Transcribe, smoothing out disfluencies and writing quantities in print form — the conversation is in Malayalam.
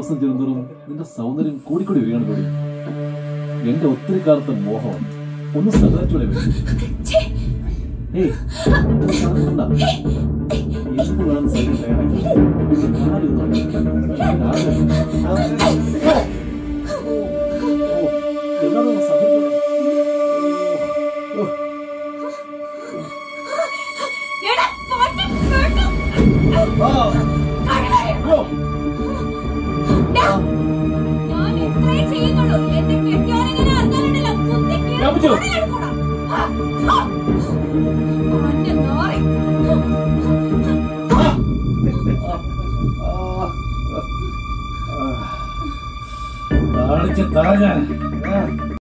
ദിവസം ചെല്ലുന്നതും നിന്റെ സൗന്ദര്യം കൂടിക്കൂടി വരികയാണ് കൂടി. എന്റെ ഒത്തിരി കാലത്തെ മോഹം ഒന്ന് സഹകരിച്ചൂടെ? ഏയ് എന്ത് വേണം സൈഡിൽ തയ്യാറാക്കി എല്ലാവരും സഹകരിച്ചൂടെ? താഴെ